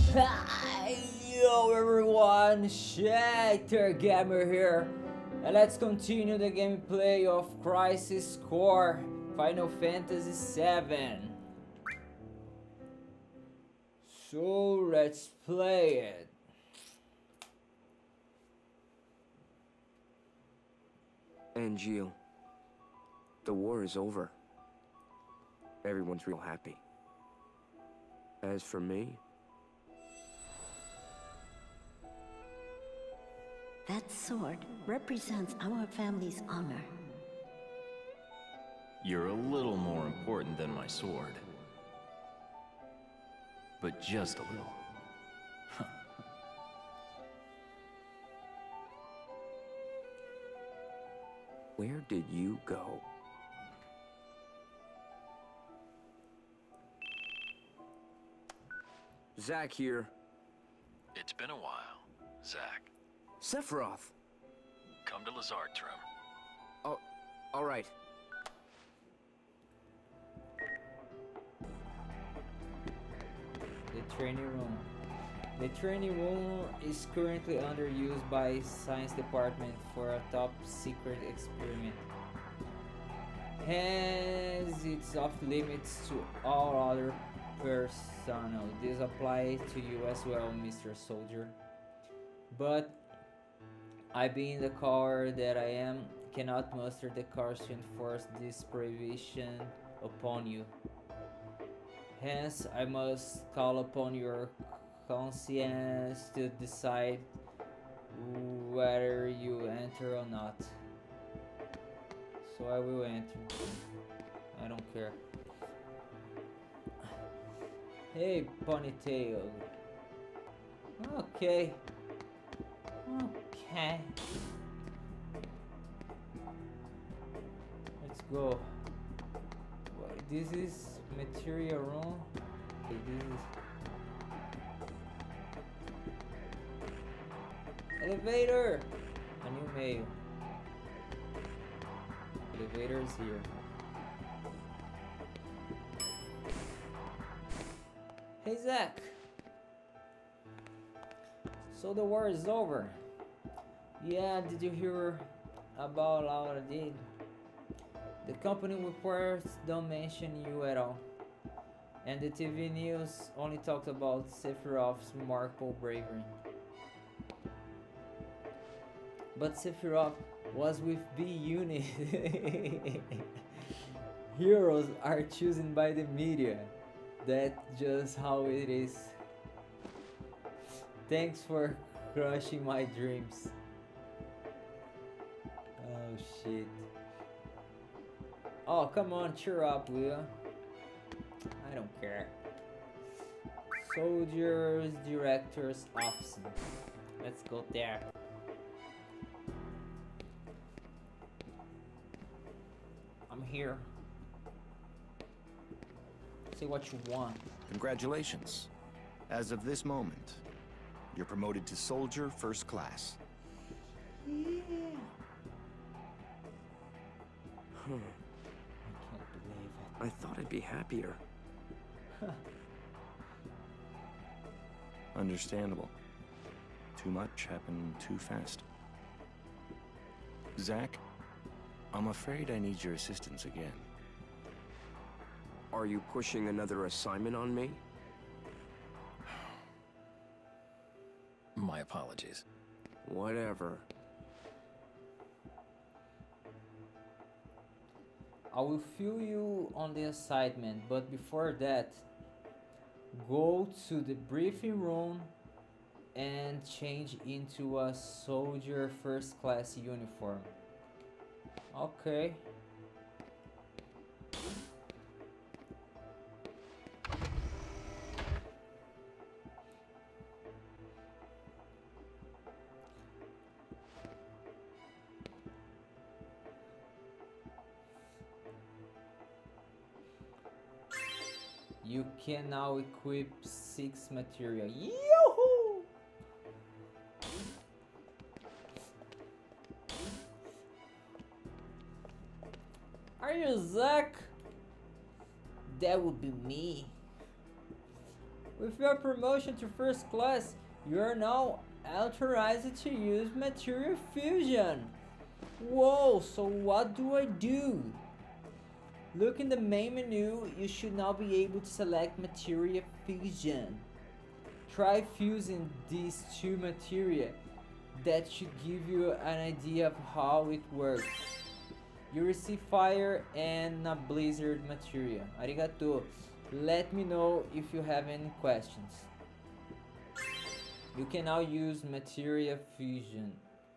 Hi, yo everyone, Shatter Gamer here, and let's continue the gameplay of Crisis Core Final Fantasy VII. So let's play it. Angeal, the war is over. Everyone's real happy. As for me, that sword represents our family's honor. You're a little more important than my sword. But just a little. where did you go? Zack here. It's been a while, Zack. Sephiroth! Come to Lazardtrum. Oh, alright. The training room. The training room is currently under use by Science Department for a top secret experiment. Hence, it's off limits to all other personnel. This applies to you as well, Mr. Soldier. But I, being the coward that I am, cannot muster the courage to enforce this prohibition upon you. Hence, I must call upon your conscience to decide whether you enter or not. So I will enter. I don't care. Hey, Ponytail. Okay. Okay. Let's go. This is material room. Okay, this is elevator. A new mail. Elevator is here. Hey Zack. So the war is over. Yeah, did you hear about Laura did? The company reports don't mention you at all. And the TV news only talked about Sephiroth's remarkable bravery. But Sephiroth was with B-Unit. Heroes are chosen by the media. That's just how it is. Thanks for crushing my dreams. Oh shit. Oh, come on, cheer up, Will. I don't care. Soldiers, Director's Office. Let's go there. I'm here. Say what you want. Congratulations. As of this moment, you're promoted to Soldier First Class. Yeah. Hmm. I can't believe it. I thought I'd be happier. Understandable. Too much happened too fast. Zack, I'm afraid I need your assistance again. Are you pushing another assignment on me? My apologies. Whatever. I will fill you on the assignment, but before that, go to the briefing room and change into a soldier first class uniform. Okay. You can now equip 6 material. Yoo-hoo! Are you Zack? That would be me. With your promotion to first class, you are now authorized to use material fusion. Whoa, so what do I do? Look in the main menu, you should now be able to select material fusion. Try fusing these two materia. That should give you an idea of how it works. You receive fire and a blizzard material. Arigato. Let me know if you have any questions. You can now use material fusion.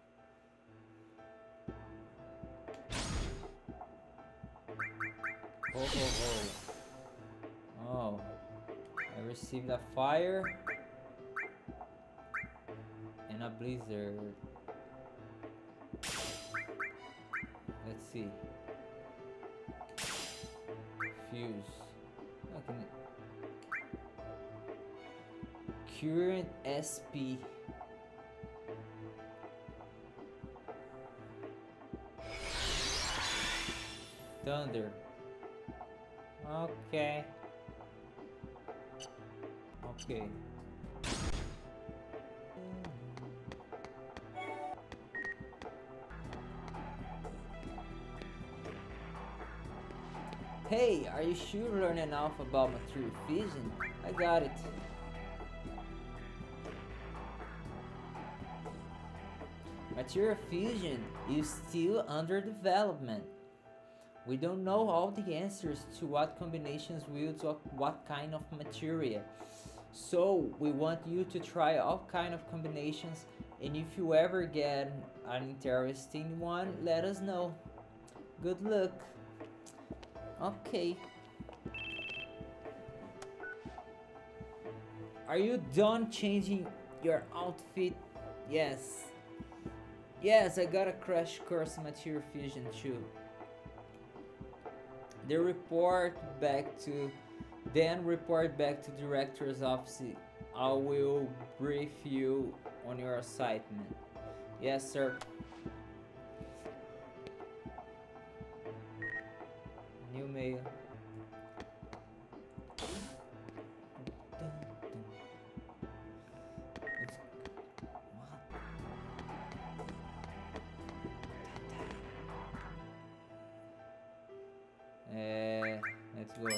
Oh, I received a fire and a blizzard. Let's see. Fuse. Okay. Current SP. Thunder. Okay. Okay. Hey, are you sure you learned enough about material fusion? I got it. Material fusion is still under development. We don't know all the answers to what combinations will to what kind of material. So we want you to try all kind of combinations, and if you ever get an interesting one, let us know. Good luck. Okay. Are you done changing your outfit? Yes. Yes, I got a crash course in material fusion too. Then report back to director's office. I will brief you on your assignment. Yes, sir. New mail. Let's go.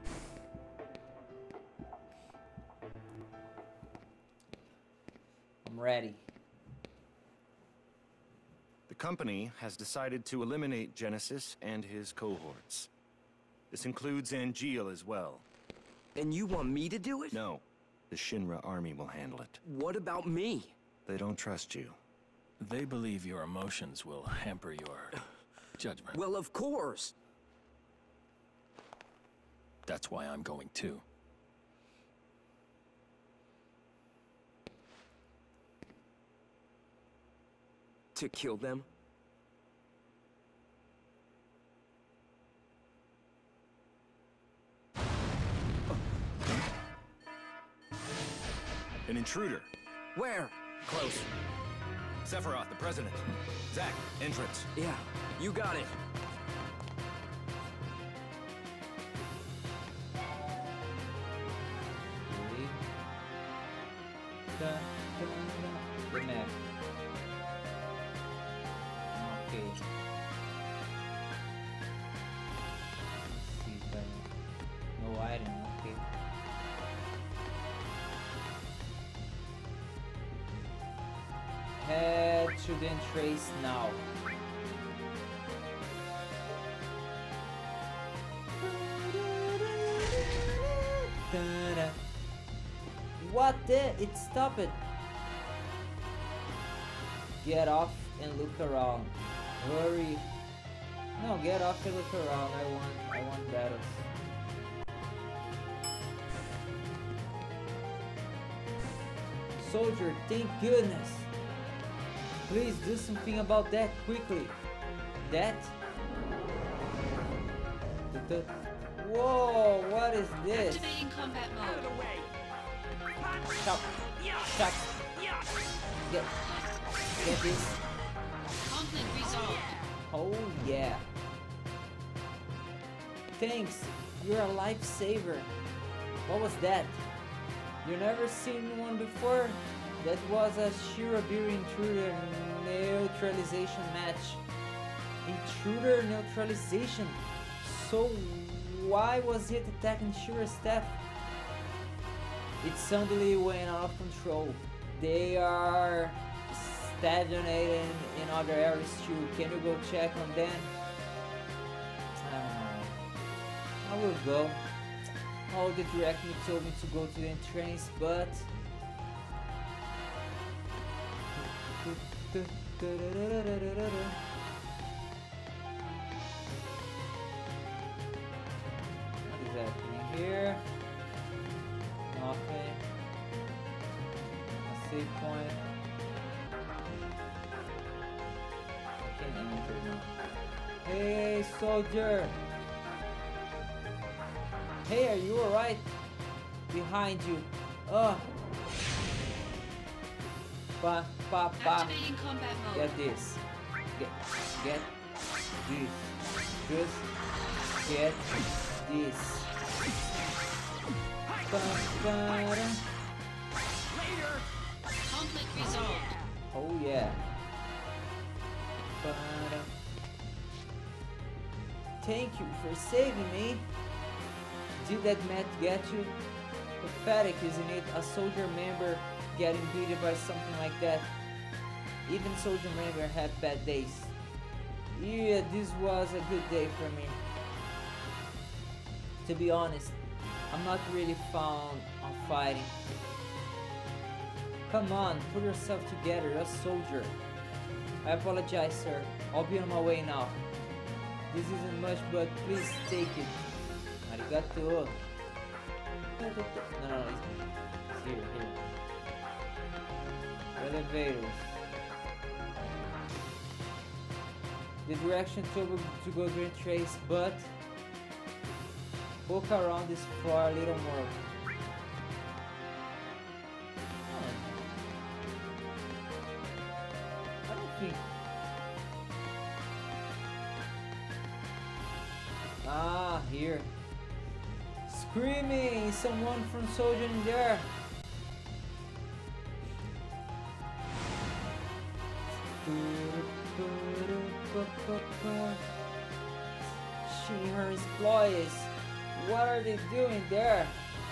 I'm ready. The company has decided to eliminate Genesis and his cohorts. This includes Angeal as well. And you want me to do it? No, the Shinra army will handle it. What about me? They don't trust you. They believe your emotions will hamper your judgment. Well, of course. That's why I'm going too. To kill them? An intruder. Where? Close. Sephiroth, the president. Zack, entrance. Yeah, you got it. The map. Okay. Let's see if no item. Okay. Head to the entrance now. What the? It stopped it. Get off and look around. Hurry. No, get off and look around. I want battles. Soldier, thank goodness. Please do something about that quickly. That? Whoa, what is this? Activating combat mode. Stop. Stop. Get this. Conflict resolved. Oh yeah. Thanks. You're a lifesaver. What was that? You never seen one before? That was a Shirobiri intruder neutralization match. Intruder neutralization. So why was it attacking Shira's staff? It suddenly went out of control. They are stagnating in other areas too. Can you go check on them? I will go. Oh, the director told me to go to the entrance, but what is happening here? Nothing. A save point. I can't enter now. Hey, soldier! Hey, are you alright? Behind you. Ugh. Pa. Activating combat mode. Get this. Get this. Just get this. Conflict resolved. Oh yeah. Thank you for saving me. Did that Matt get you? Pathetic, isn't it? A soldier member getting beaten by something like that. Even soldier member have bad days. Yeah, this was a good day for me. To be honest, I'm not really fond of fighting. Come on, put yourself together, you're a soldier. I apologize, sir. I'll be on my way now. This isn't much, but please take it. Arigato. No, it's here. Elevators. The direction to go to trace, but walk around this floor a little more. I don't think. Ah, here. Screaming! Someone from soldier in there. She and her employees. What are they doing there?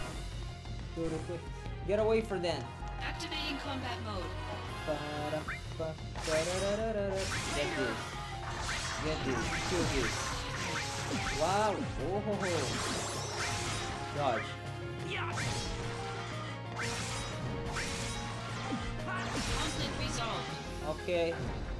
Get away from them. Activating combat mode. Get this. Kill this. Wow. Oh. Dodge. Conflict resolved. Okay.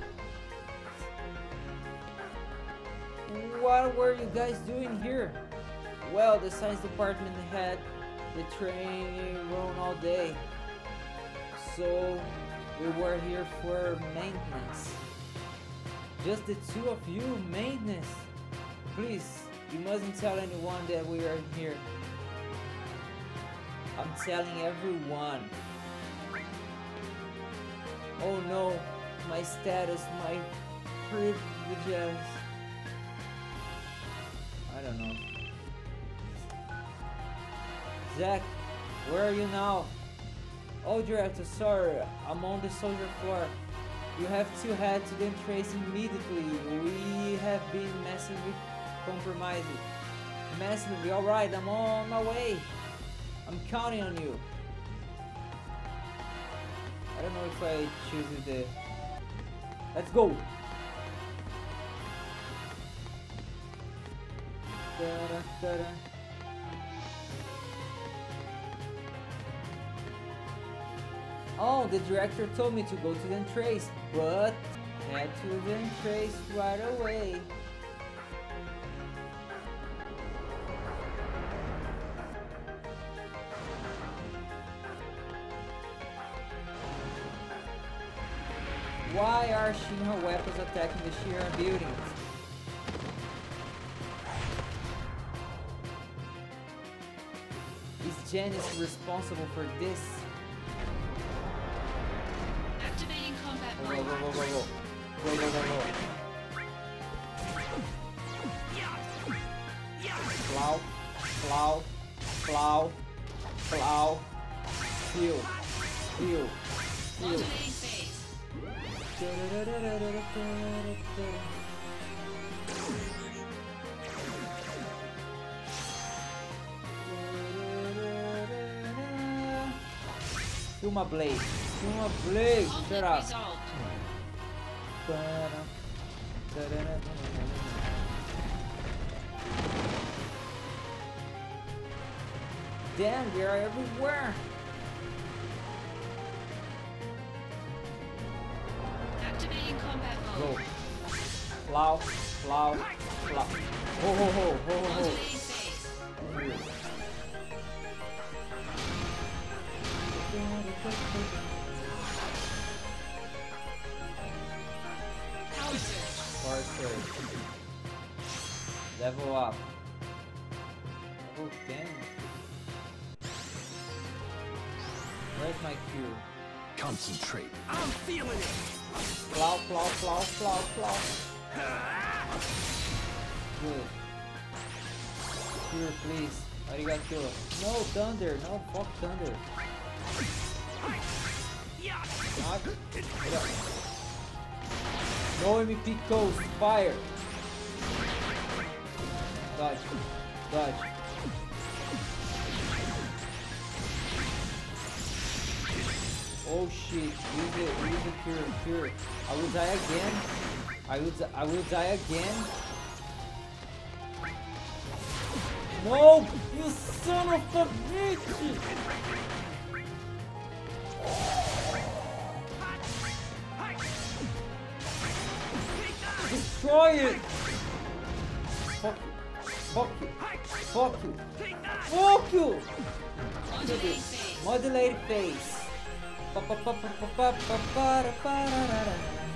What were you guys doing here? Well, the science department had the train run all day. So we were here for maintenance. Just the two of you, maintenance. Please, you mustn't tell anyone that we are here. I'm telling everyone. Oh no, my status, my privileges. I don't know. Zack, where are you now? Oh, director, sorry, I'm on the soldier floor. You have to head to the trace immediately. We have been massively compromised. Massively, alright, I'm on my way. I'm counting on you. I don't know if I choose the... Let's go! Da-da-da-da. Oh, the director told me to go to the trace, but head to the trace right away. Why are Shinra weapons attacking the Shinra buildings? Is Janice responsible for this? Activating combat Go, mode. go, go, go, go. Go, go, go, go. Plow, plow, plow, plow, Heal. Heal. Heal. Modulating phase. Feel my blade. Feel my blade. Shut Conflict up. resolved. Damn, they are everywhere. Activating combat Go. mode. Plow, plow, plow. Ho ho ho ho ho. Modulating phase. Power surge. Power surge. Level up. Level 10. Where's my Q? Concentrate. I'm feeling it. Plow, plow, plow, plow, plow. Good. Cure, please. Arigato. No, thunder. No, fuck thunder. Not. Get up. No MP coast. Fire. Dodge. Dodge. Oh shit. Use the cure. I will die again. I will die again. No! You son of a bitch! Destroy it! Fuck you. Fuck you. Fuck you. Fuck you! Modulating phase. Modulated phase. Pa-pa-pa-pa-pa-pa-pa-pa-ra-ra-ra.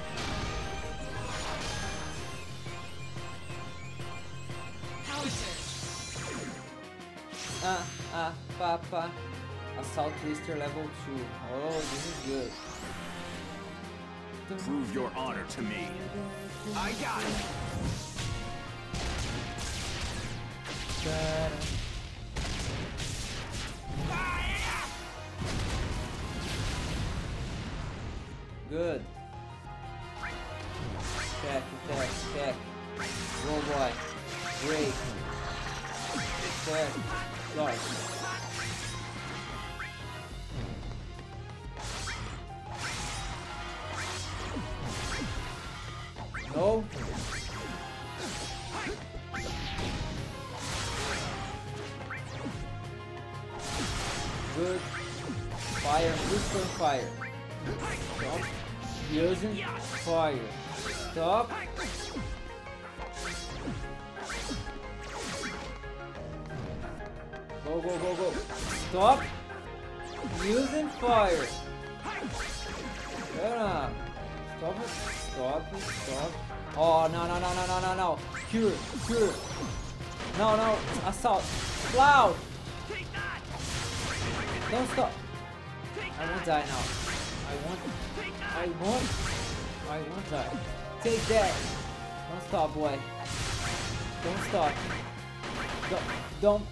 Power surge. Papa. Assault Twister level 2. Oh, this is good. Prove your honor to me. I got it. Good. Check. Roll boy. Break. Check. Dodge. No. Good. Fire. Whisper fire. Stop. Using fire. Stop. Go. Stop. Using fire. Shut up. Stop it. Oh, no. Cure. No. Assault. Loud. Don't stop. I won't die now. I won't die. Take that. Don't stop, boy. Don't stop. Don't.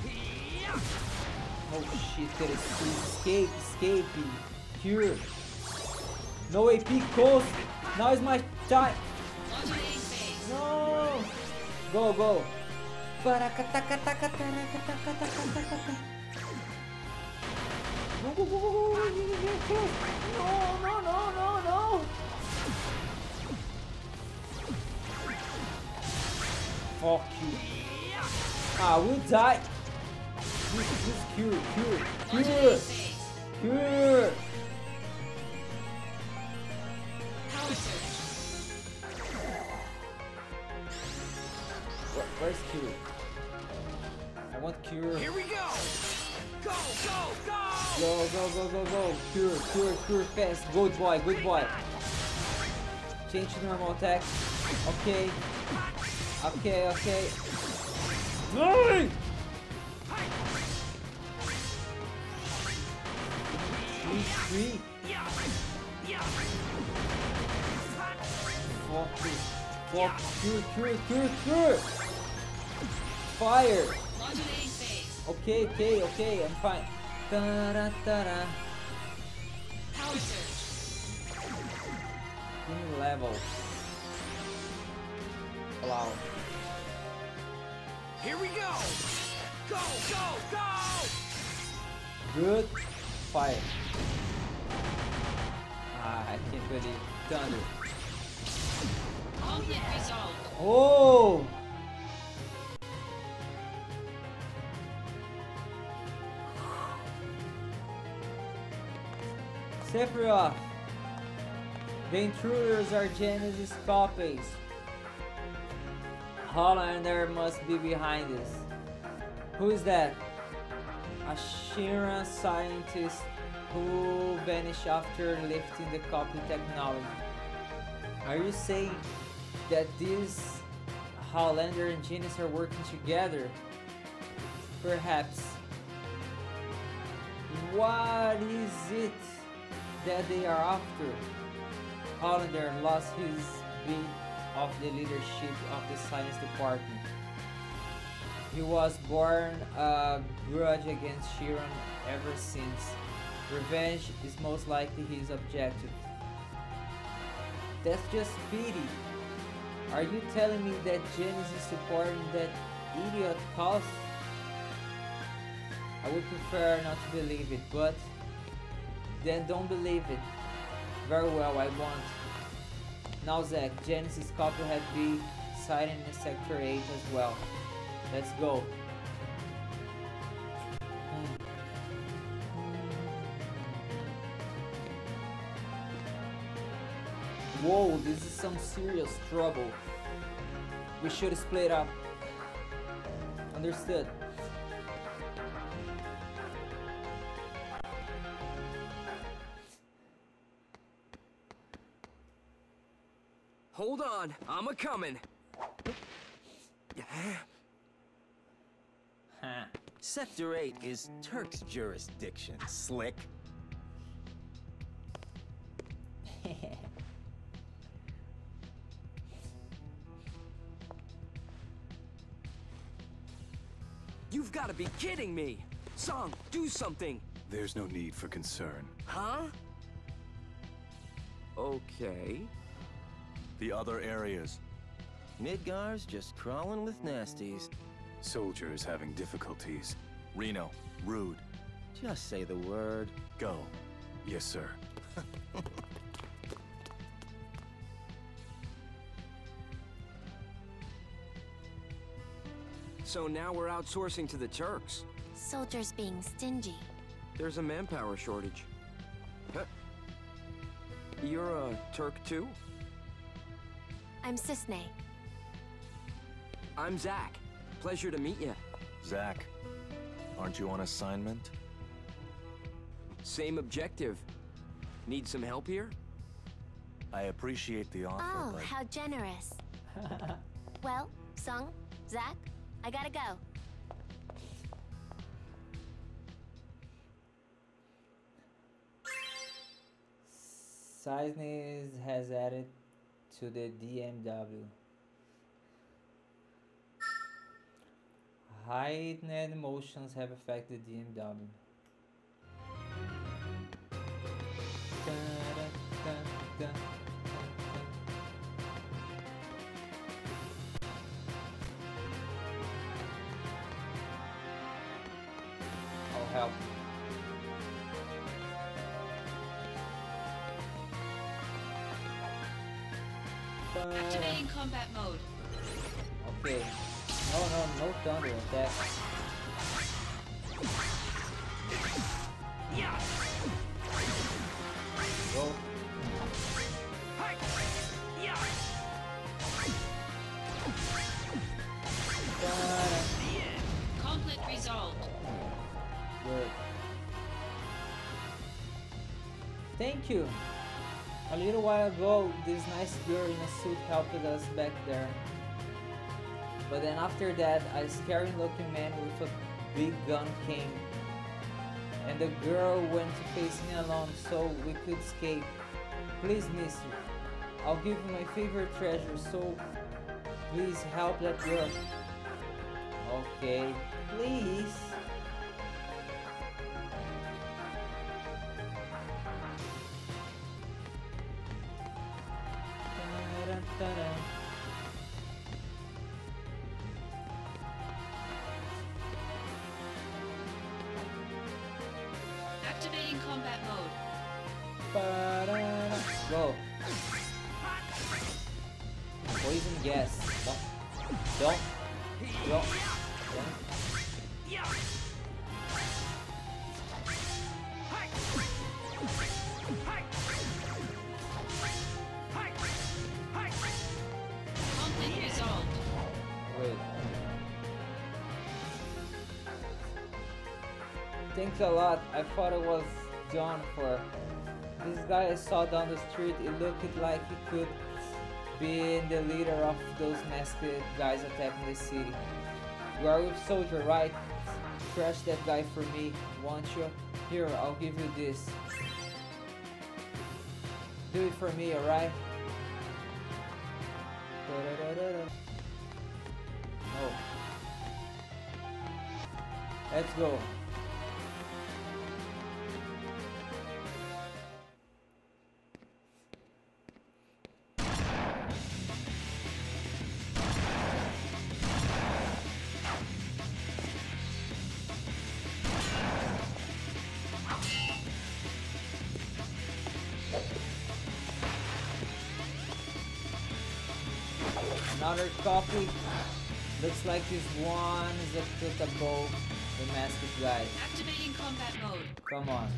Oh shit, there is escape. Cure. No AP coast. Now is my time. Modulating phase. No. Go. Go. No. Fuck you. I will die. This cure. Modulating phase. Cure. Power surge. Where's cure? I want cure. Here we go. Go. Go. Cure fast. Good boy. Change to normal attack. Okay. No! Three. Fuck. Cure. Fire. Modulating phase. Okay, I'm fine. Ta-da-ta-da. Power surge. New level. Wow. Here we go! Go, go, go! Good fire. Ah, I can't believe thunder. Conflict resolved. Oh! Sephiroth. The intruders are Genesis copies. Hollander must be behind this. Who is that? A Shiran scientist who vanished after lifting the copy technology. Are you saying that these Hollander and Genesis are working together? Perhaps. What is it that they are after? Hollander lost his bit of the leadership of the science department. He was born a grudge against Shiran ever since. Revenge is most likely his objective. That's just pity. Are you telling me that Genesis is supporting that idiot cause? I would prefer not to believe it, but then don't believe it. Very well, I won't. Now Zack, Genesis Copperhead B sighted in Sector 8 as well. Let's go. Whoa, this is some serious trouble. We should split up. Understood. Hold on, I'm a coming. Huh. Sector 8 is Turk's jurisdiction, slick. You've got to be kidding me! Song, do something! There's no need for concern. Huh? Okay. The other areas. Midgar's just crawling with nasties. Soldiers having difficulties. Reno, Rude, Just say the word. go. Yes, sir. So now we're outsourcing to the Turks. Soldiers being stingy. There's a manpower shortage. Huh. You're a Turk too? I'm Cisne. I'm Zack. Pleasure to meet you. Zack, aren't you on assignment? Same objective. Need some help here? I appreciate the offer, Oh, but how generous. Well, Sung, Zack, I gotta go. Cisnes has added to the DMW. Heightened emotions have affected DMW. Dun. I'll help. Activating combat mode. Okay. No thunder attack. Go. Conflict resolved. Good. Thank you. A little while ago, this nice girl in a suit helped us back there. But then after that, a scary looking man with a big gun came. And the girl went to face me alone so we could escape. Please, mister, I'll give you my favorite treasure, so please help that girl. Okay, please. combat mode. Ba-da-da. Go. Poison gas. Don't. Conflict resolved. Good. Thanks a lot. I thought it was done for. This guy I saw down the street, it looked like he could be the leader of those masked guys attacking the city. You are with Soldier, right? Trash that guy for me, won't you? Here, I'll give you this. Do it for me, alright? Oh. Let's go. Another copy. Looks like this one is applicable to the masked guy. Activating combat mode. Come on.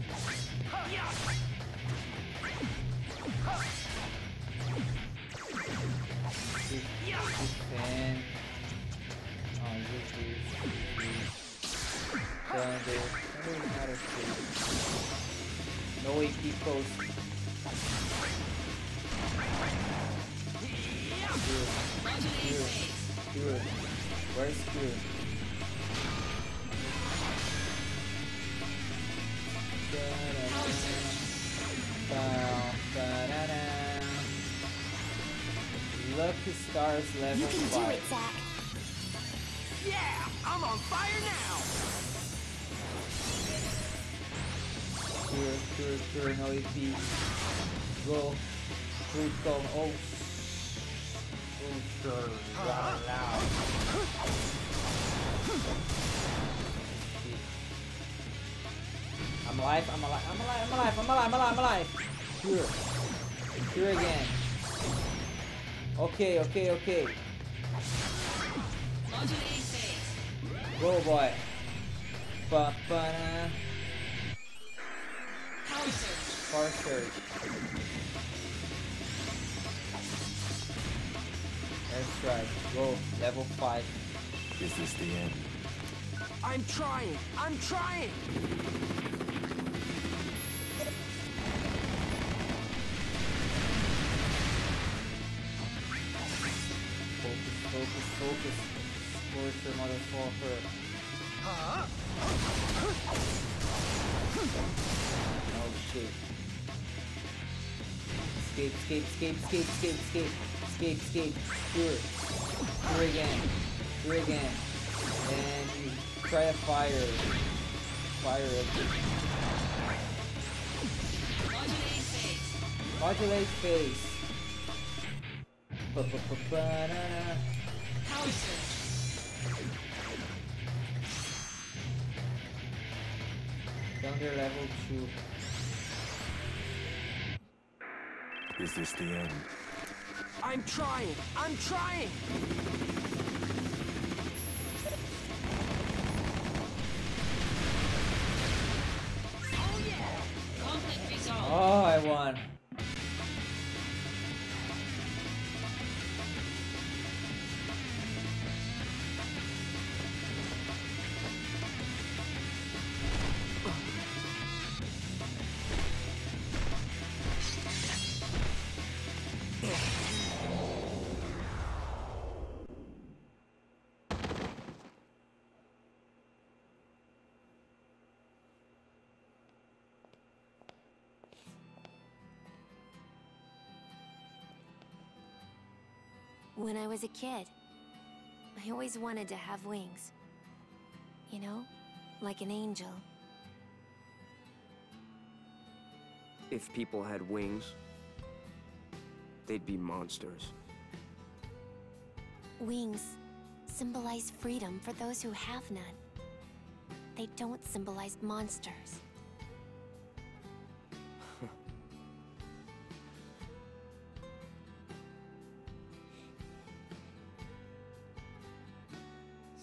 Defend. Oh, Thunder. Thunder is not a safe. No AP post. Modulating phase. Good. Where's good? Power surge. Lucky Stars level You can do 5. it, Zack. Yeah, I'm on fire now. Sure, no EP. Go. Critical. Oh, sure. Loud. I'm alive. Sure again. Okay. Modulating phase. Go, boy. Ba-ba-da. Power surge. Power surge. That's right. Go. Level 5. Is this the end? I'm trying. Focus. Scorcher, motherfucker. Oh shit. Escape. Sure again. And you try to fire it. Modulating phase. Modulate phase. Ba-ba-ba-ba-da-da. Power surge. Thunder level 2. Is this the end? I'm trying. Conflict resolved. Oh, I won. When I was a kid, I always wanted to have wings. You know, like an angel. If people had wings, they'd be monsters. Wings symbolize freedom for those who have none. They don't symbolize monsters.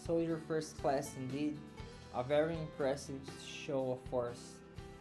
Soldier First Class indeed. A very impressive show of force.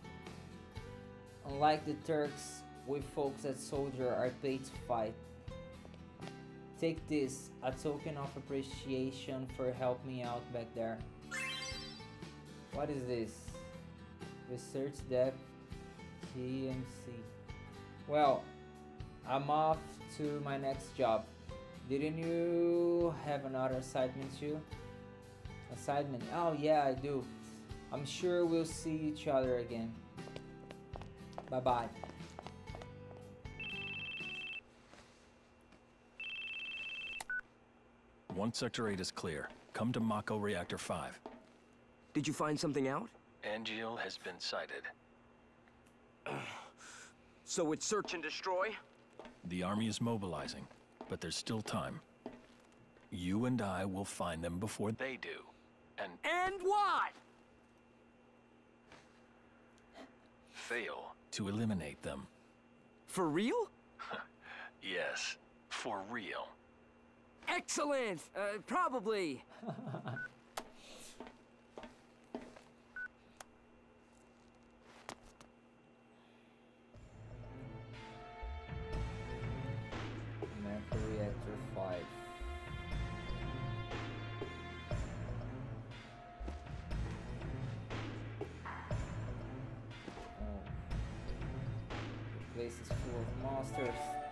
Unlike the Turks, we folks at Soldier are paid to fight. Take this, a token of appreciation for helping me out back there. What is this? Research depth TMC. Well, I'm off to my next job. Didn't you have another assignment too? Assignment? Oh yeah, I do. I'm sure we'll see each other again. Bye bye. Once Sector 8 is clear, come to Mako Reactor 5. Did you find something out? Angeal has been sighted. So it's search and destroy? The army is mobilizing, but there's still time. You and I will find them before they do. And what? Fail to eliminate them. For real? Yes, for real. Excellent! Probably. Mako Reactor 5. Oh. The place is full of monsters.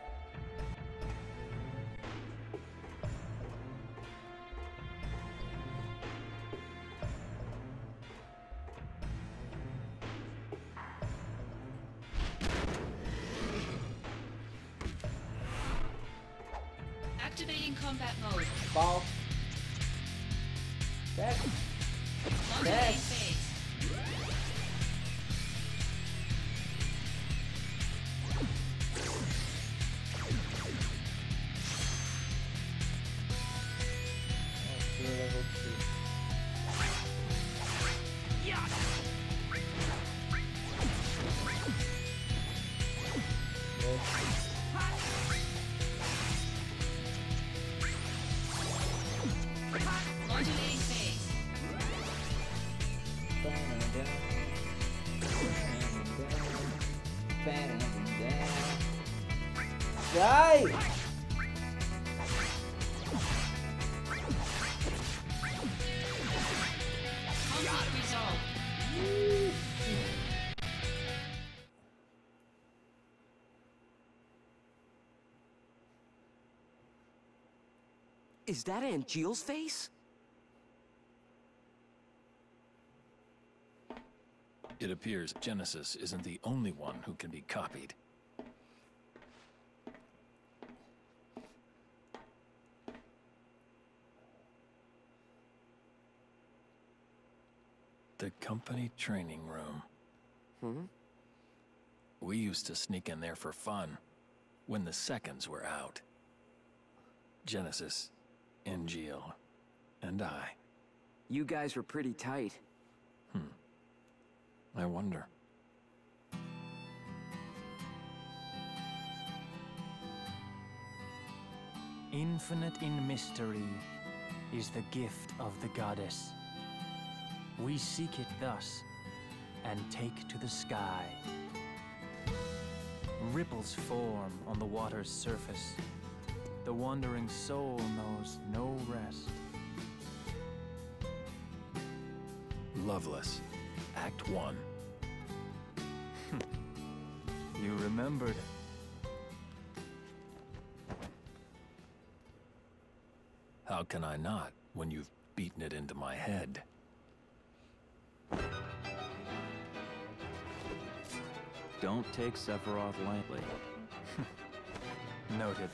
Activating combat mode. Ball. Back. Modulating phase. Okay, level 2. Modulating phase. Die! Conflict resolved. Is that Angeal's face? It appears Genesis isn't the only one who can be copied. The company training room. Hmm? We used to sneak in there for fun, when the seconds were out. Genesis, Angeal, and I. You guys were pretty tight. I wonder. Infinite in mystery is the gift of the goddess. We seek it thus, and take to the sky. Ripples form on the water's surface. The wandering soul knows no rest. Loveless, Act 1. You remembered. How can I not, when you've beaten it into my head? Don't take Sephiroth lightly. Noted.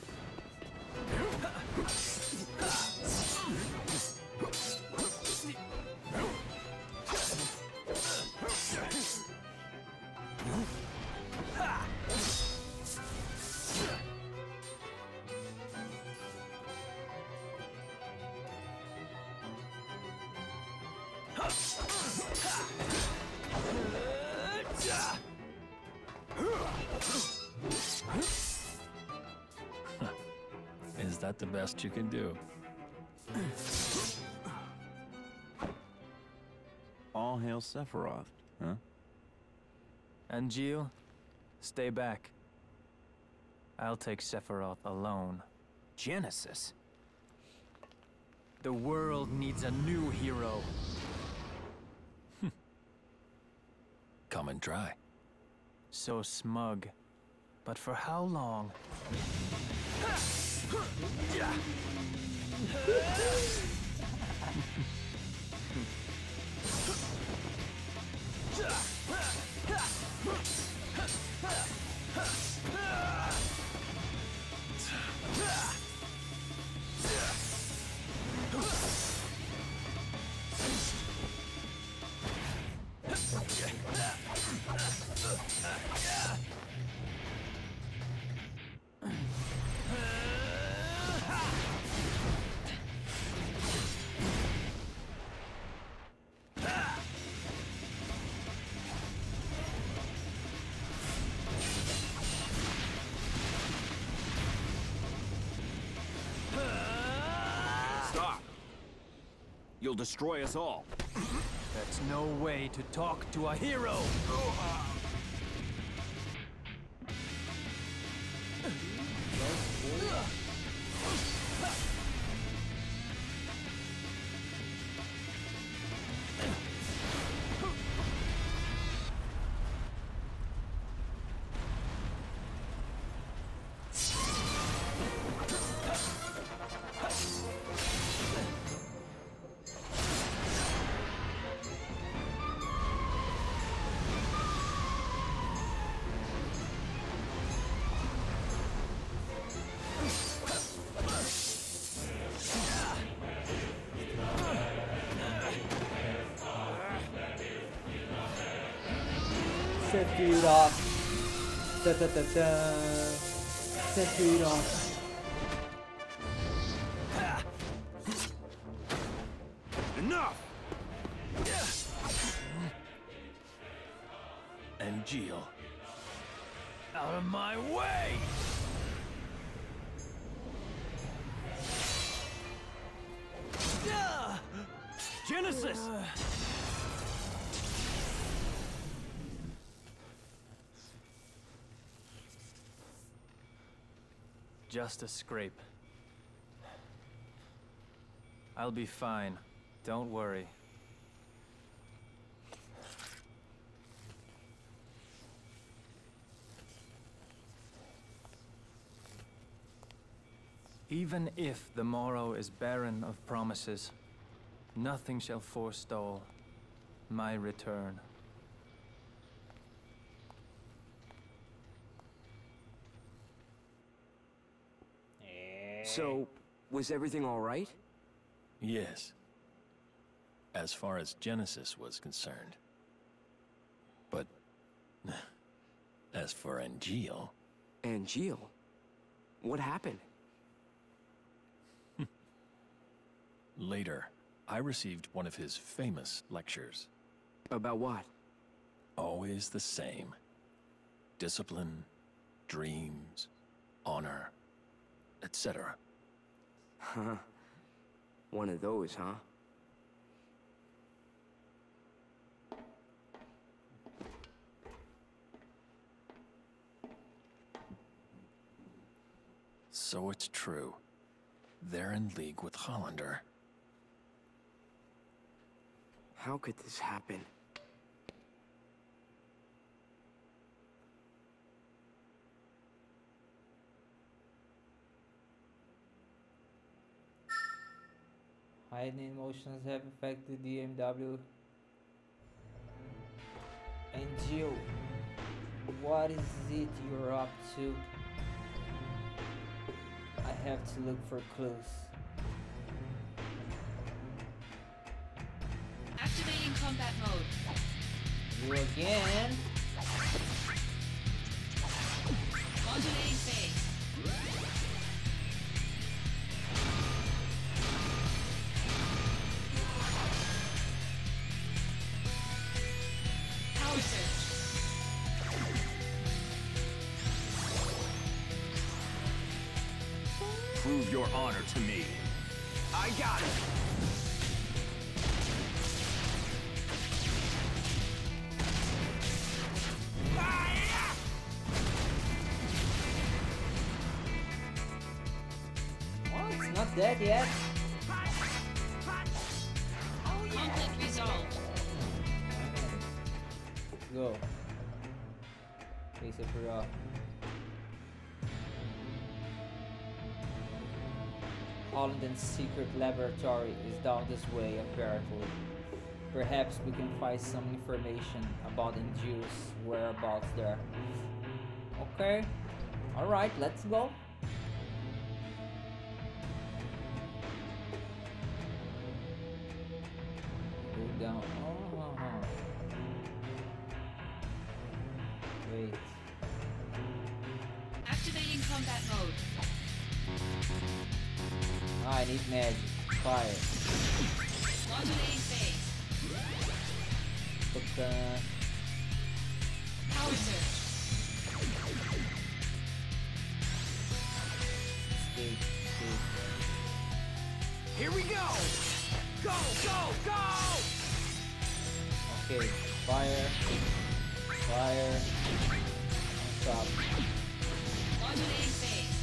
Is that the best you can do? hail Sephiroth, huh? Angeal, stay back. I'll take Sephiroth alone. Genesis? The world needs a new hero. Come and try. So smug. But for how long? Stop! You'll destroy us all. That's no way to talk to a hero! Sephiroth. Da da da da. Sephiroth. Enough! Angeal. Out of my way! Genesis! Just a scrape. I'll be fine. Don't worry. Even if the morrow is barren of promises, nothing shall forestall my return. So, was everything all right? Yes. As far as Genesis was concerned. But... as for Angeal... Angeal? What happened? Later, I received one of his famous lectures. About what? Always the same. Discipline, dreams, honor, etc. Huh. One of those, huh? So it's true. They're in league with Hollander. How could this happen? Hidden emotions have affected the MW. Angeal, what is it you're up to? I have to look for clues. Activating combat mode. You again? Modulating phase. Power surge. Prove your honor to me. I got it! dead yet? Conflict resolved. Go. Face it for up. Hollanden's secret laboratory is down this way, apparently. Perhaps we can find some information about Indu's whereabouts there. Okay. Alright, let's go. Go down. Oh, wait. Activating combat mode. I need magic. Fire. Modulating phase. But, Power surge. escape. Here we go! Go, go, go! Okay. Fire. Fire. Stop. Modulating phase.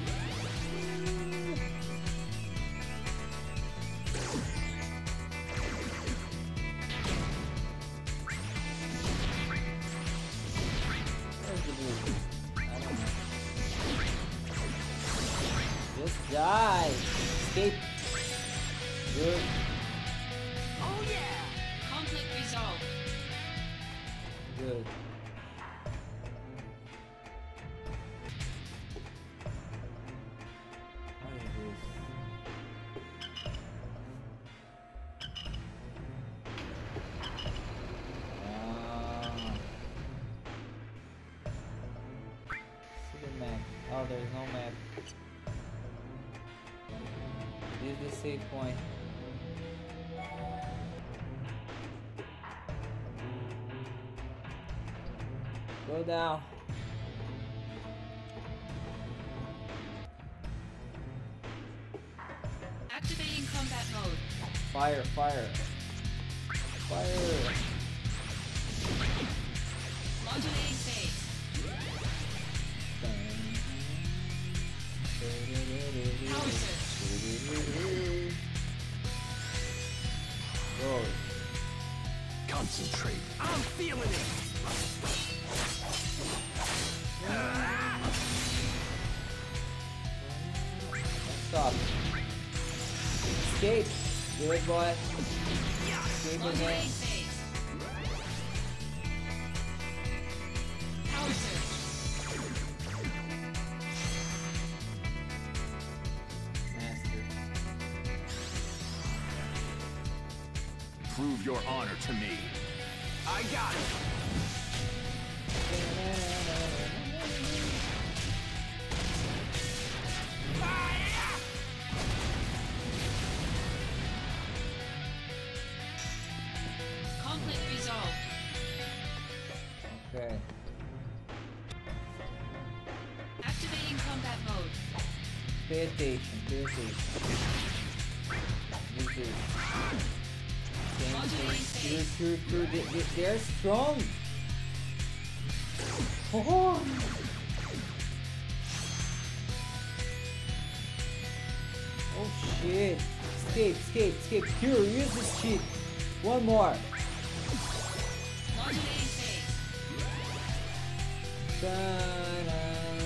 Where's the blue? I don't know. Just die. Escape. Good. Oh yeah! Conflict resolved. Good. What is this? See the map. Oh, there's no map. This is the save point. Go down. Activating combat mode. Fire, fire. Fire. Modulating phase. Power surge. Go. Concentrate. I'm feeling it! Stop. Escape. Good boy. Escape again. Modulating phase. Power surge. Master. Prove your honor to me. I got it! Conflict resolved. Okay. Activating combat mode. Pay attention. Pay attention. This is. They're strong. Oh. Oh shit. Escape, escape, escape. Here, use this shit. One more. Modulating phase. Ta-da.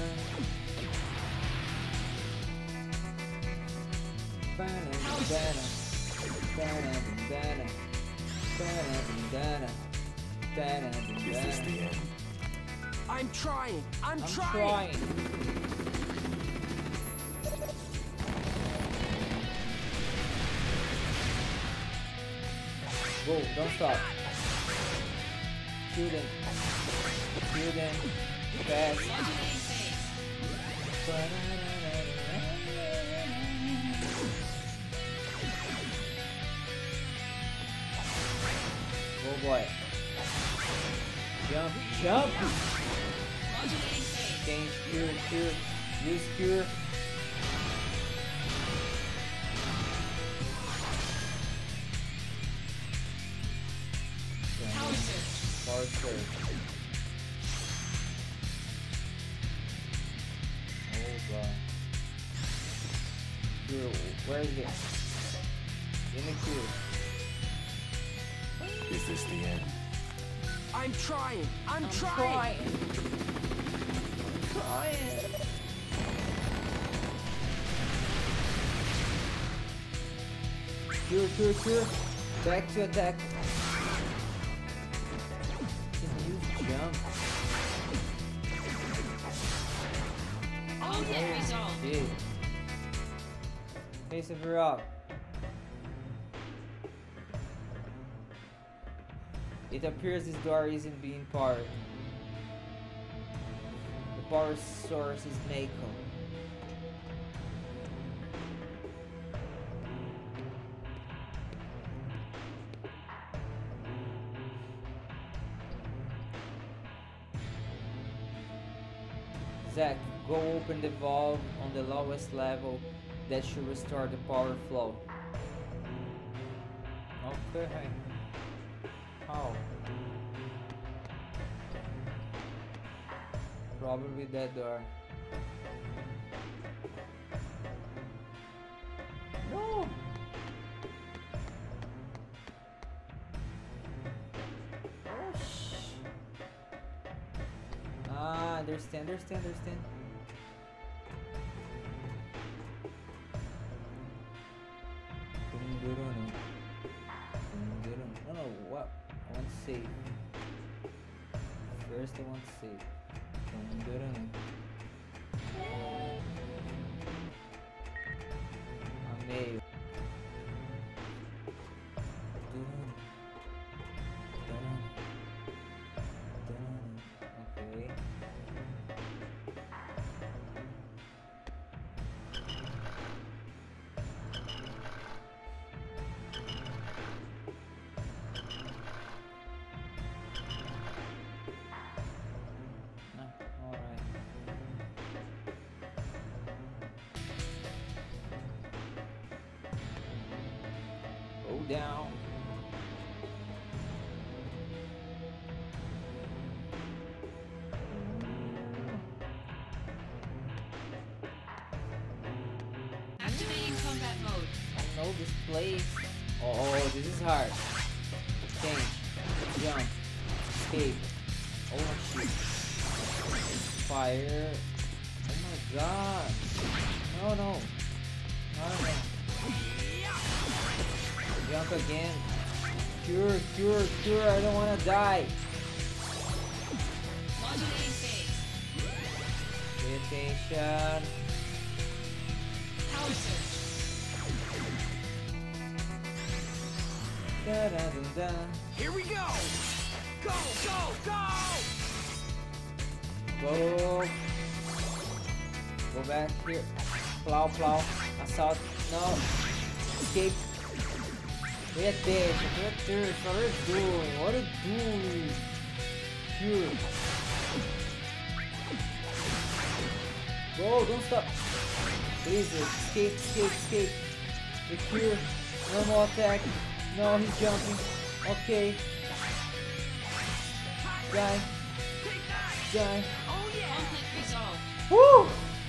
Ba-da-da-da. Da-da-da-da-da. Da-da-da-da-da. Da-da-da-da-da. Is this the end? I'm trying. I'm I'm trying. trying. Go, don't stop. Shoot him. Shoot him. Fast. Modulating phase. Go boy. Jump, jump! Modulating phase. Change, cure, cure. Use cure. Power surge. Power surge. Oh god. cure. Where is it? In the cure. Is this the end? I'm trying. I'm trying. Trying. Cure. Back to attack. Can you jump? Conflict resolved. Shit. Hey, Severe up. It appears this door isn't being powered. The power source is Mako. Zack, go open the valve on the lowest level. That should restore the power flow. Okay. How? Probably that door. No! Oh, understand. No, what? I want to save. First I want to save. Amei. Okay. Alright. Go down. Activating combat mode. I know this place. Oh, this is hard. Change. Jump. Escape. Oh shit. Fire. Oh my god. No. Jump again. Cure. I don't wanna die. Modulating phase. Pay attention. Power surge. Da-da-da-da. Here we go. Go. Go back here. Plow. Assault. No. Escape. Pay attention. What are you doing? Cure. Go, don't stop. Please, escape. The cure. Normal attack. No, he's jumping. Okay. Die. Conflict resolved. Woo!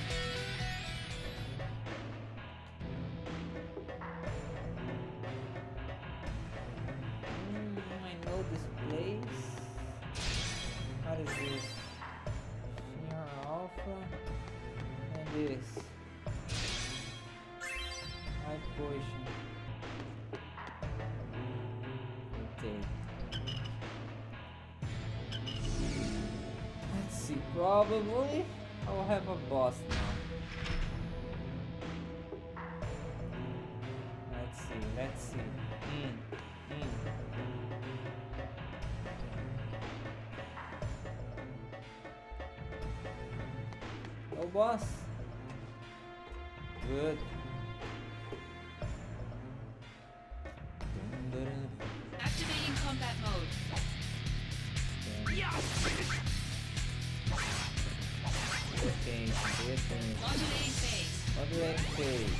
I know this place. What is this? Senior Alpha. And this. High potion. Okay. Let's see. Probably I'll have a boss now. Let's see. No boss. Good. Activating combat mode. Okay. Modulating phase. Modulating phase.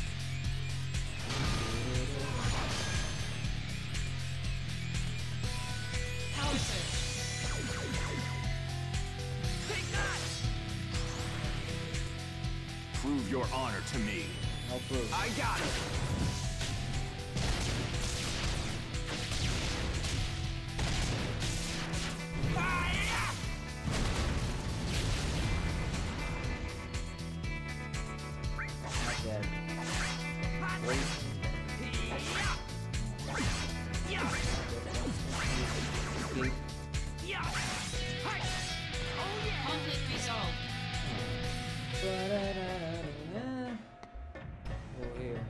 Power surge. Prove your honor to me. No proof. I got it. Not dead. Wait. Okay. Conflict resolved. Oh, here.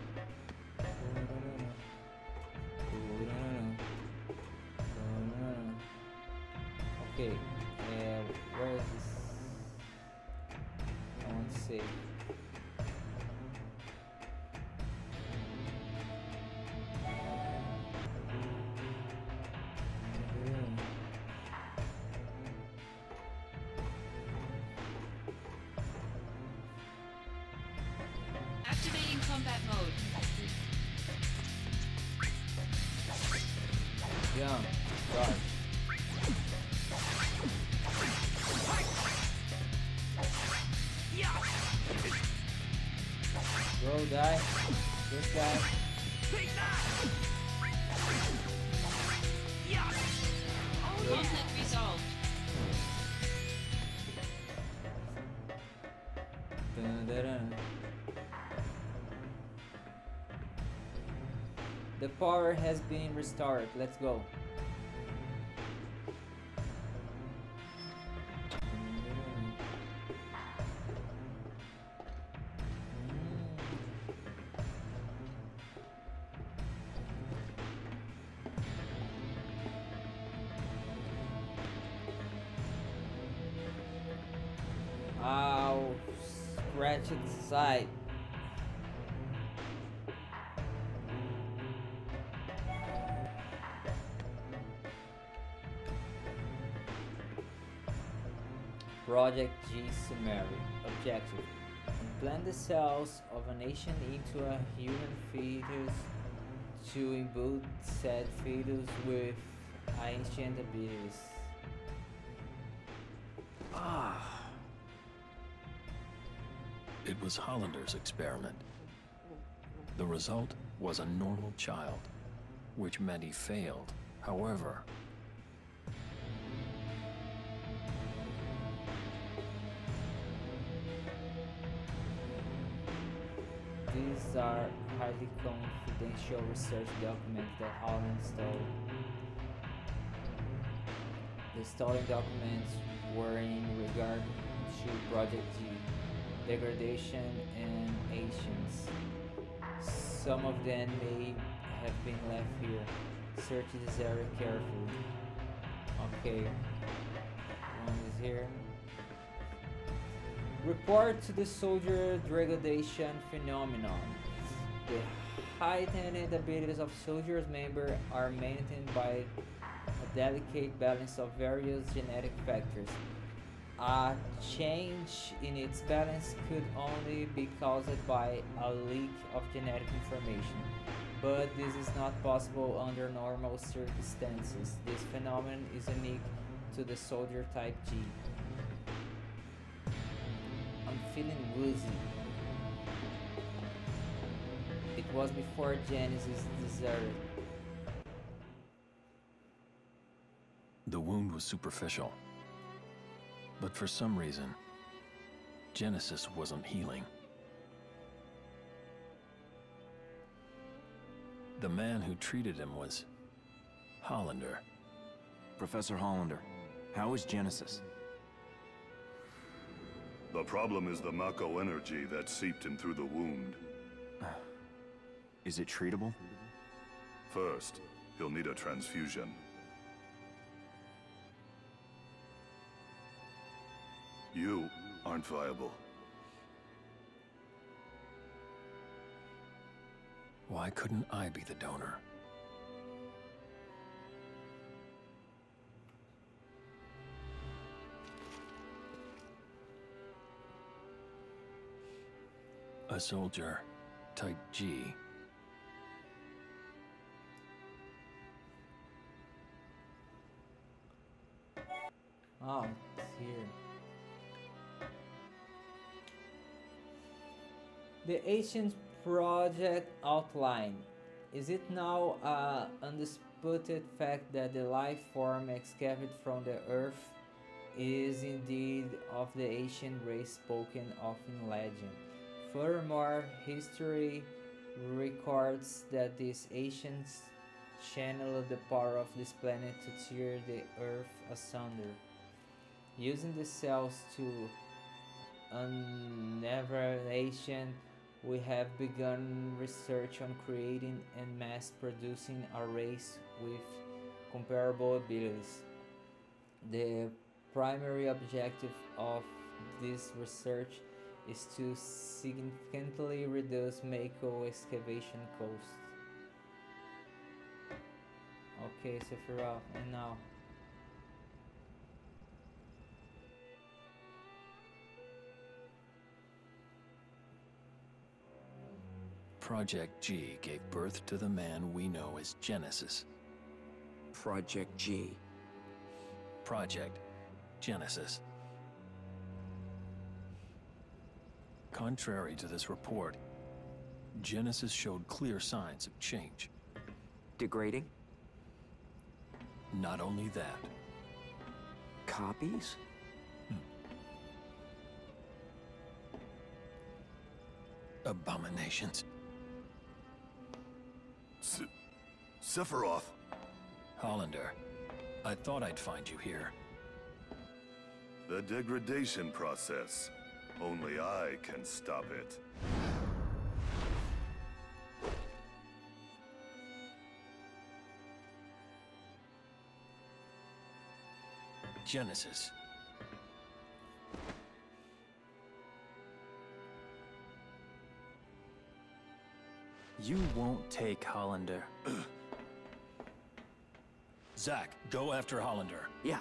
Okay, where is this? I want to save. Activating combat mode. Yeah, right. Bro, die. This guy. Conflict resolved. Dun, dun, dun. The power has been restored. Let's go. Ow, scratch its side. Project G Summary. Objective: implant the cells of a nation into a human fetus to imbue said fetus with ancient abilities. It was Hollander's experiment. The result was a normal child, which meant he failed. However, These are highly confidential research documents that Holland stole. The stolen documents were in regard to Project G, degradation, and Asians. Some of them may have been left here. Search this area carefully. Okay. One is here. Report to the soldier degradation phenomenon. The heightened abilities of soldiers' members are maintained by a delicate balance of various genetic factors. A change in its balance could only be caused by a leak of genetic information, but this is not possible under normal circumstances. This phenomenon is unique to the soldier type G. I'm feeling woozy. It was before Genesis deserted. the wound was superficial. But for some reason, Genesis wasn't healing. The man who treated him was Hollander. Professor Hollander, how is Genesis? The problem is the Mako energy that seeped him through the wound. Is it treatable? First, he'll need a transfusion. You aren't viable. Why couldn't I be the donor? A soldier, type G. Oh, it's here. The ancient project outline. Is it now undisputed fact that the life form excavated from the earth is indeed of the ancient race spoken of in legend? Furthermore, history records that these ancients channeled the power of this planet to tear the earth asunder, using the cells to annihilation. We have begun research on creating and mass producing a race with comparable abilities. The primary objective of this research is to significantly reduce Mako excavation costs. Okay, Sephiroth, and now. Project G gave birth to the man we know as Genesis. Project G. Project Genesis. Contrary to this report, Genesis showed clear signs of change. Degrading? Not only that. Copies? Abominations. Sephiroth. Hollander, I thought I'd find you here. The degradation process. Only I can stop it. Genesis. You won't take Hollander. Zack, go after Hollander. Yeah.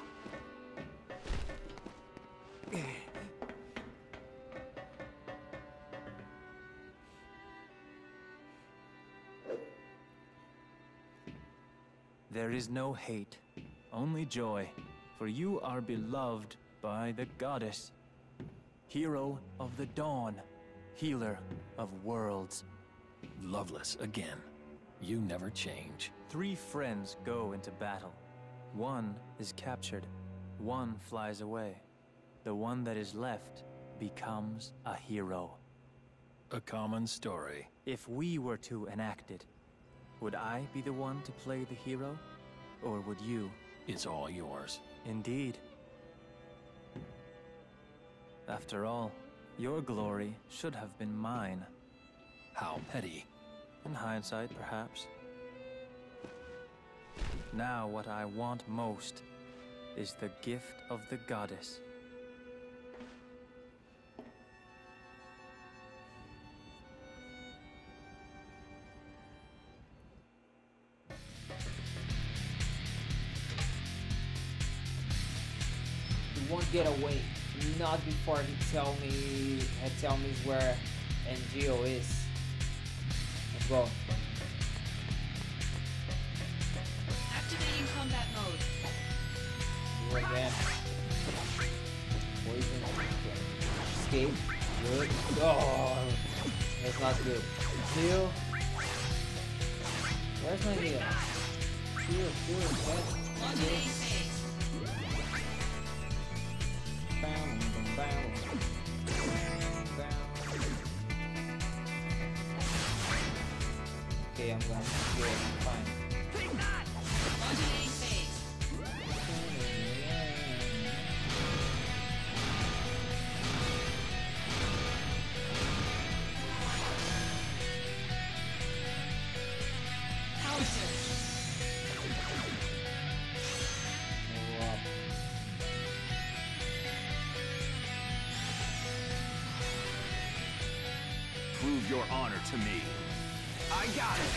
There is no hate, only joy, for you are beloved by the goddess. Hero of the dawn, healer of worlds. Loveless again. You never change. 3 friends go into battle. One is captured. One flies away. The one that is left becomes a hero. A common story. If we were to enact it, would I be the one to play the hero? Or would you? It's all yours. Indeed. After all, your glory should have been mine. How petty. In hindsight, perhaps. Now what I want most is the gift of the goddess. He won't get away. Not before he tell me where Angio is. Let's go. Activating combat mode. Do it again. Poison. Escape. Good. Oh, that's not good. Heal. Where's my heal? Heal. Modulating phase. Okay, I'm gonna do it. Fine. Modulating phase. Power surge. Move up. Prove your honor to me. I got it!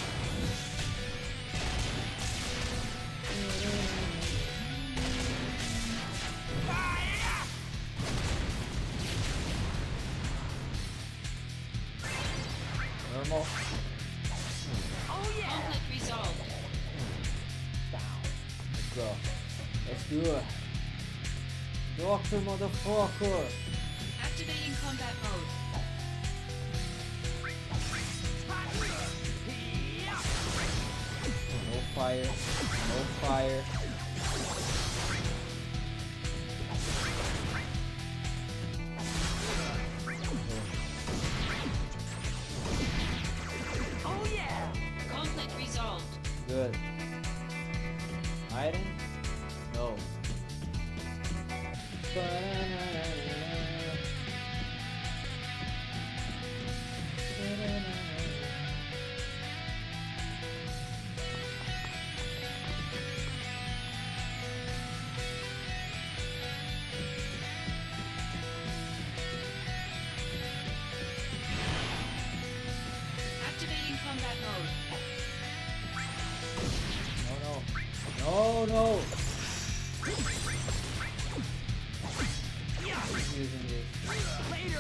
Normal. Oh yeah! Conflict resolved. Down. Let's go. Let's do it. Doctor motherfucker. Activating combat mode. No fire. No fire. Oh yeah! Conflict resolved. Good. Iron? No. Activating combat mode. No, no. Using this. Later!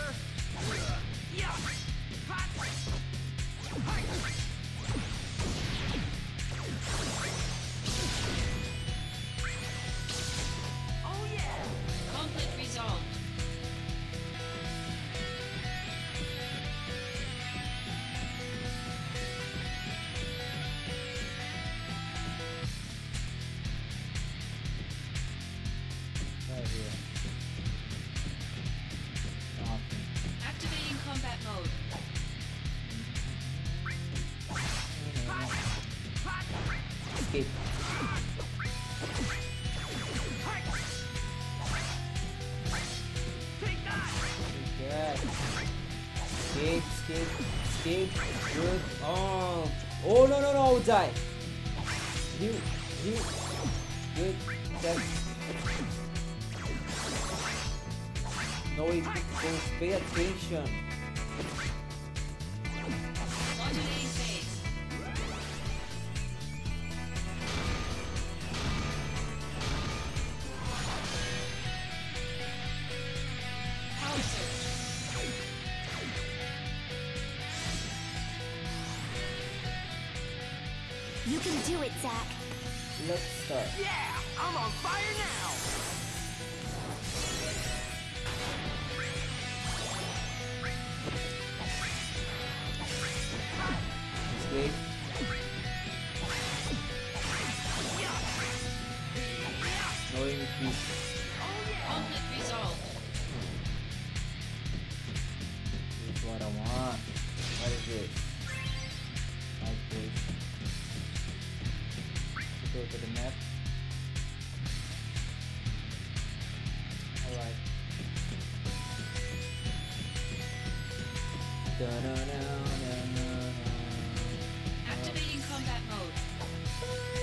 Oh yeah! Conflict resolved. Right here. Nothing. Activating combat mode. Escape. Take that. Escape, escape, escape. Good. Oh. Oh, no, no, no. Die. Heal, heal. Good. That. No, it goes. Pay attention. Modulating phase. Power surge. You can do it, Zack. Let's start. Yeah! I'm on fire now! Escape. No MP. Conflict resolved. This is what I want. What is this? My place. Go to the map. Alright. Activating combat mode.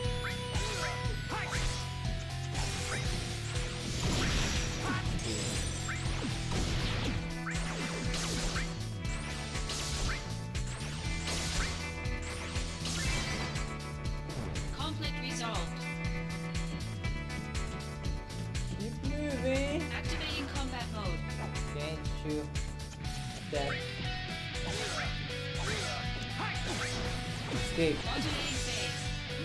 Conflict resolved. Keep moving. Activating combat mode. Can't shoot that. Escape. Modulating phase.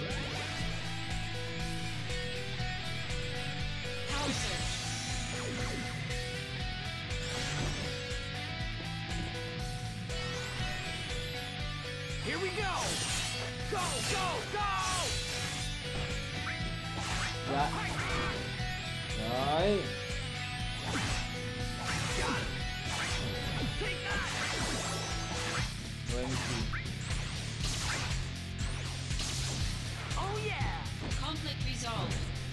Power surge. Here we go! Go, go, go! Yeah. Right. No MP. Oh yeah! Conflict resolved.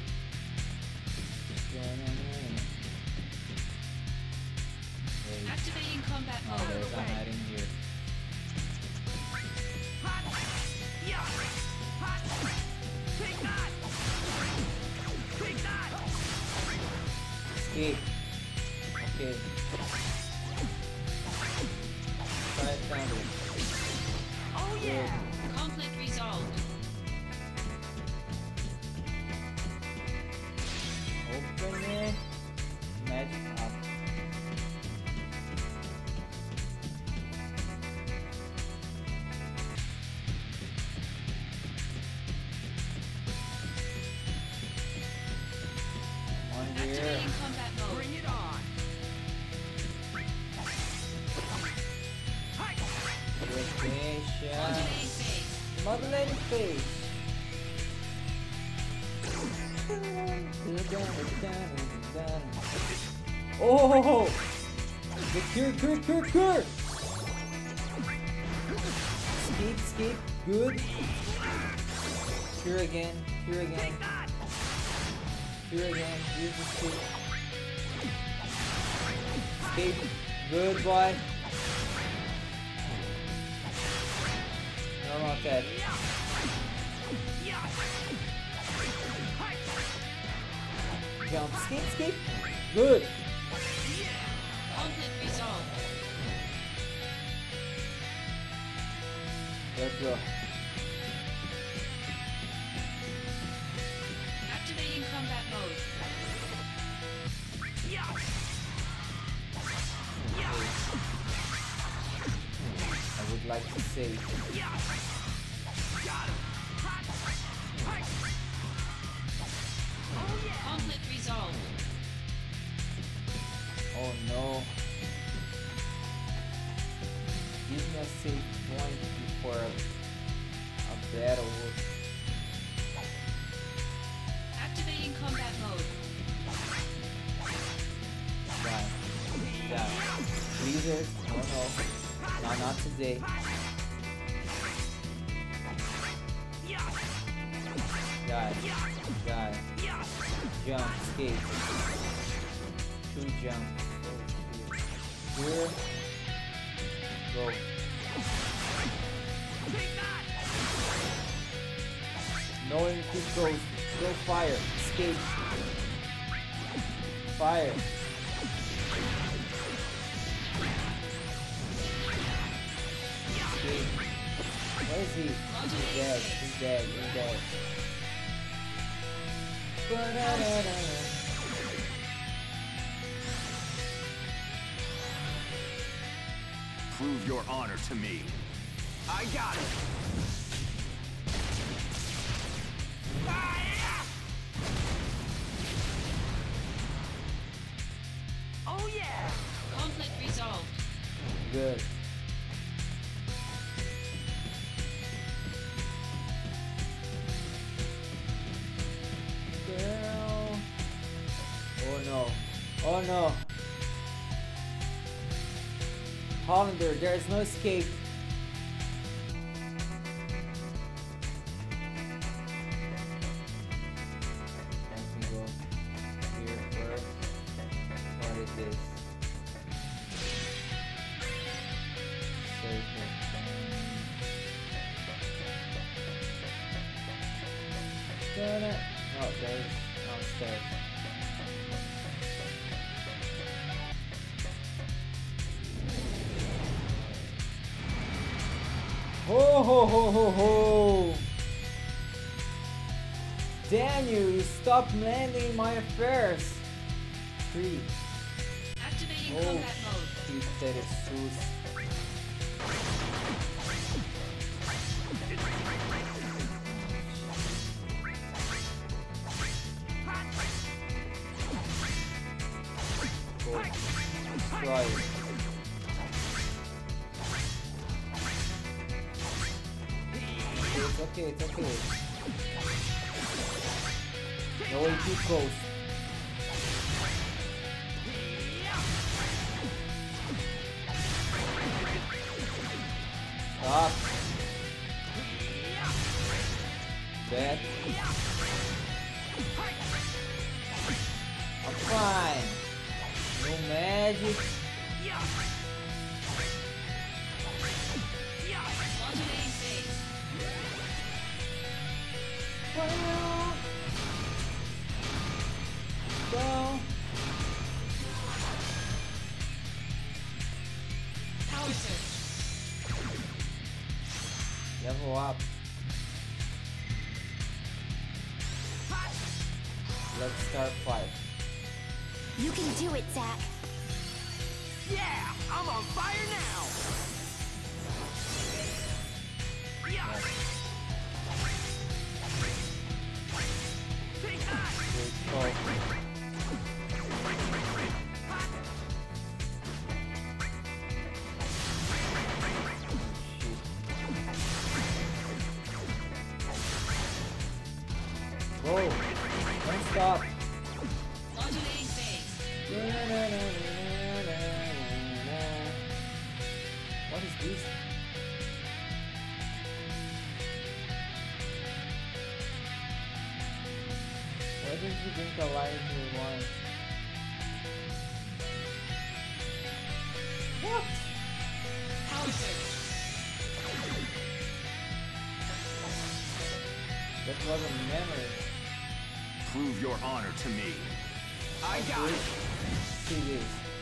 Wait. Activating combat Oh, mode. there's an item here. Escape. Okay. Try it down. Oh yeah! Conflict resolved. Open it. Magic up. One here. Activating combat mode. Bring it on! Good finish. Yeah. Modulating phase. Oh! The cure! Skip, good. Cure again. Use the skip. Escape, good boy. Normal attack. Jump, skip, good. Conflict resolved. Let's go. Activating combat mode. I would like to save. Conflict resolved. Oh no. Give me a save point before a battle. Activating combat mode. Die. Freezers. Oh no. No, not today. Die. Jump, escape. Two jumps. Here. Go. No one keep goes. Go fire. Escape. Fire. Escape. Where is he? He's dead. Ba-da-da-da-da. Prove your honor to me. I got it! Oh yeah! Conflict resolved. Good. Girl. Oh no. Hollander, there is no escape. Let me go here first. What is this? Oh, there's downstairs. Ho ho ho ho ho! Damn you stop landing my affairs! 3. Activating Oh, combat mode. shit, that is sus. Go. Destroy it. It's okay. No way too close. Stop. Dead. I'm fine. No magic. Modulating phase. Go. Power surge. Level up. Let's start fight. You can do it, Zack. Yeah! I'm on fire now! Stop. Modulating phase. What is this? Why didn't you drink a light wine? What? Power surge. That was a memory. Prove your honor to me. I got it. See this.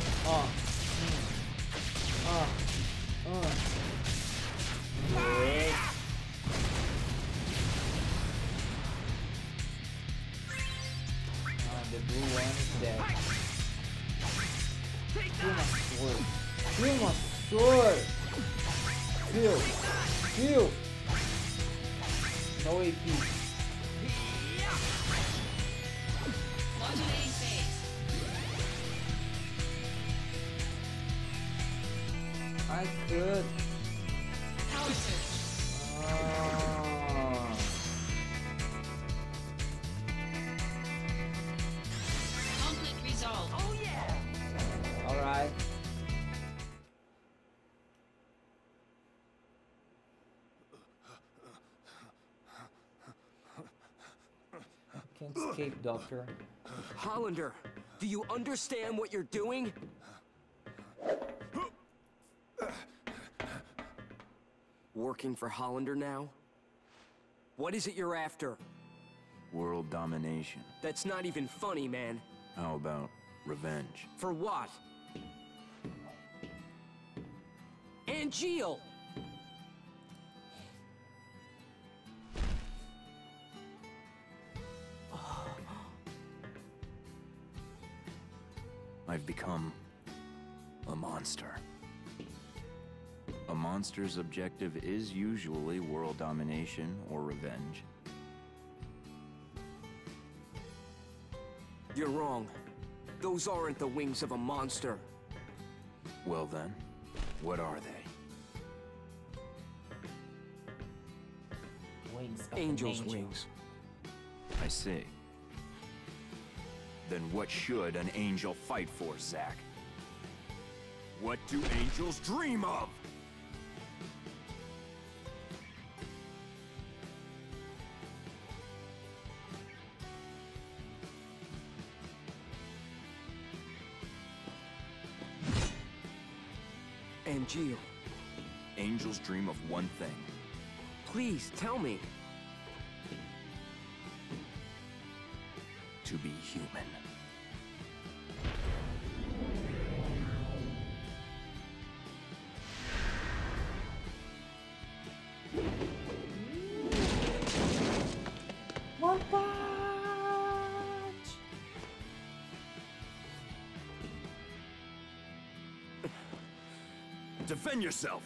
Wait. The blue one is dead. Kill my sword. Kill my sword. Kill. Kill. No AP. Modulating phase. I could. Power surge. Conflict resolved. Oh yeah. All right. Can't escape, Doctor. Hollander, do you understand what you're doing? Working for Hollander now? What is it you're after? World domination. That's not even funny, man. How about revenge? For what? Angeal! I've become a monster. A monster's objective is usually world domination or revenge. You're wrong. Those aren't the wings of a monster. Well then, what are they? Wings of Angel's an angel. wings. I see. Then what should an angel fight for, Zack? What do angels dream of? Angeal, Angels dream of one thing. please tell me. To be human. One punch! Defend yourself.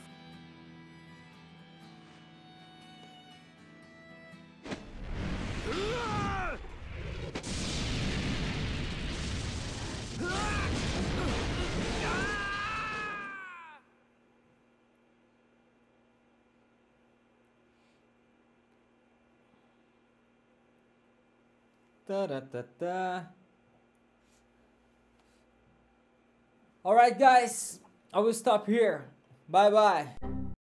Da da da da. Alright guys, I will stop here. Bye bye.